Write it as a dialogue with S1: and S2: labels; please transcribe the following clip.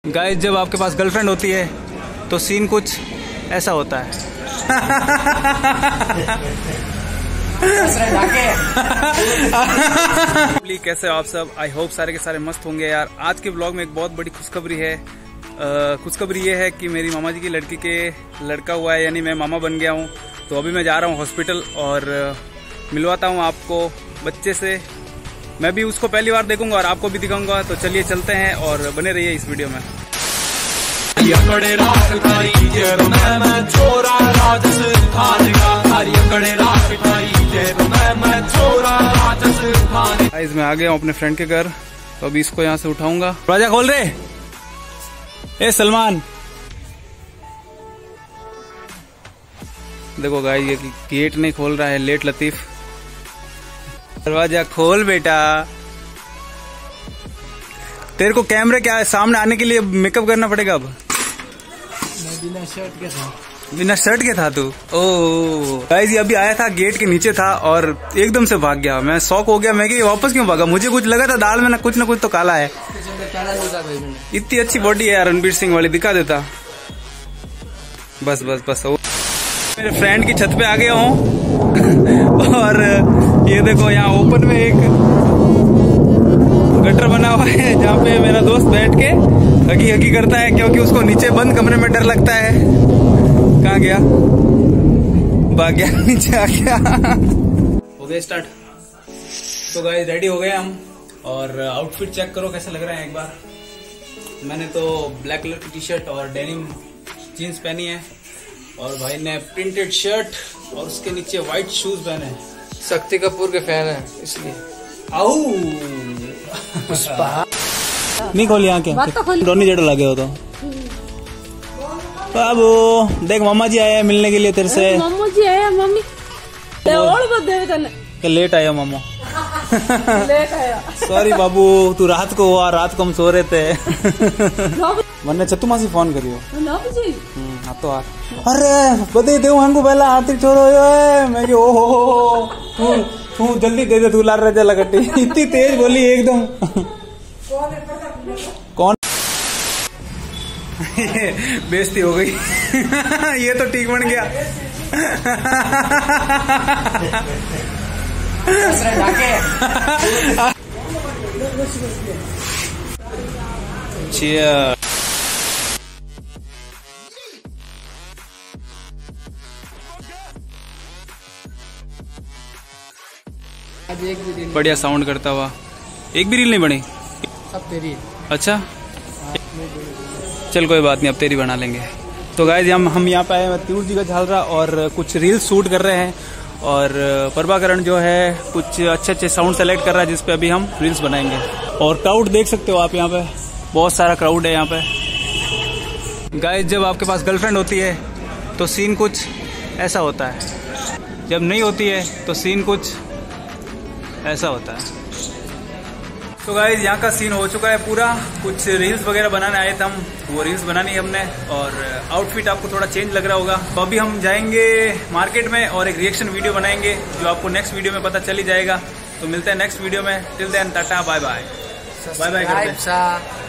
S1: Guys, जब आपके पास girlfriend होती है तो सीन कुछ ऐसा होता है। कैसे हो आप सब? आई होप सारे के सारे मस्त होंगे यार। आज के ब्लॉग में एक बहुत बड़ी खुशखबरी है। खुशखबरी ये है कि मेरी मामा जी की लड़की के लड़का हुआ है, यानी मैं मामा बन गया हूँ। तो अभी मैं जा रहा हूँ हॉस्पिटल और मिलवाता हूँ आपको बच्चे से। मैं भी उसको पहली बार देखूंगा और आपको भी दिखाऊंगा। तो चलिए चलते हैं और बने रहिए इस वीडियो में। गाइस, मैं आ गया हूँ अपने फ्रेंड के घर। तो अभी इसको यहाँ से उठाऊंगा। दरवाजा खोल रहे ए सलमान। देखो गाइस, ये गेट नहीं खोल रहा है लेट लतीफ। दरवाजा खोल बेटा। तेरे को कैमरे के सामने आने के लिए मेकअप करना पड़ेगा। अब
S2: मैं बिना शर्ट के था।
S1: बिना शर्ट के था तू? ओह गाइस, ये अभी आया था, गेट के नीचे था और एकदम से भाग गया। मैं शॉक हो गया। मैं कि वापस क्यों भागा? मुझे कुछ लगा था दाल में ना कुछ तो काला है। इतनी अच्छी बॉडी है यार रणबीर सिंह वाली, दिखा देता। बस बस बस। मेरे फ्रेंड की छत पे आ गया हूँ और ये देखो, यहाँ ओपन में एक गटर बना हुआ है जहाँ पे मेरा दोस्त बैठ के हगी हगी करता है, क्योंकि उसको नीचे बंद कमरे में डर लगता है। कहाँ गया? भाग गया, नीचे आ गया। हो गया स्टार्ट। तो गाइस, रेडी हो गए हम और आउटफिट चेक करो कैसा लग रहा है एक बार। मैंने तो ब्लैक कलर की टी शर्ट और डेनिम जीन्स पहनी है और भाई ने प्रिंटेड शर्ट और उसके नीचे व्हाइट शूज पहने हैं।
S2: शक्ति कपूर के फैन है इसलिए।
S1: आओ पुष्पा नहीं खोली आंखें, डोनी जेडो लगे हो तो। बाबू देख, मामा जी आए हैं मिलने के लिए तेरे से।
S3: मामा जी आए, मम्मी
S1: लेट आया मामा।
S3: लेट आया।
S1: सॉरी बाबू, तू रात को हुआ, रात को हम सो रहे थे। वरना चतु मासी फोन करियो। हाँ तो अरे बता दे हमको पहला आरती छोड़ो। मैं कि ओहो तू जल्दी दे दे, तू लार रजा लगटी। इतनी तेज बोली एकदम। कौन? बेइज्जती हो गई। ये तो ठीक बन गया। Cheers।
S2: आज एक भी रील
S1: बढ़िया साउंड करता हुआ। एक भी रील नहीं बनी?
S2: सब तेरी।
S1: अच्छा चल कोई बात नहीं, अब तेरी बना लेंगे। तो गाइस, हम यहाँ पे आए हैं तीर जी का झालरा और कुछ रील्स शूट कर रहे हैं। और प्रभाकरण जो है कुछ अच्छे साउंड सेलेक्ट कर रहा है जिसपे अभी हम रील्स बनाएंगे। और क्राउड देख सकते हो आप, यहाँ पे बहुत सारा क्राउड है यहाँ पे। गाइस, जब आपके पास गर्लफ्रेंड होती है तो सीन कुछ ऐसा होता है। जब नहीं होती है तो सीन कुछ ऐसा होता है। तो गाइस, यहाँ का सीन हो चुका है पूरा। कुछ रील्स वगैरह बनाने आए थे हम, वो रील्स बनानी है हमने। और आउटफिट आपको थोड़ा चेंज लग रहा होगा। तो अभी हम जाएंगे मार्केट में और एक रिएक्शन वीडियो बनाएंगे जो आपको नेक्स्ट वीडियो में पता चल ही जाएगा। तो मिलते हैं नेक्स्ट वीडियो में। Till then tata bye bye. Bye bye करते हैं।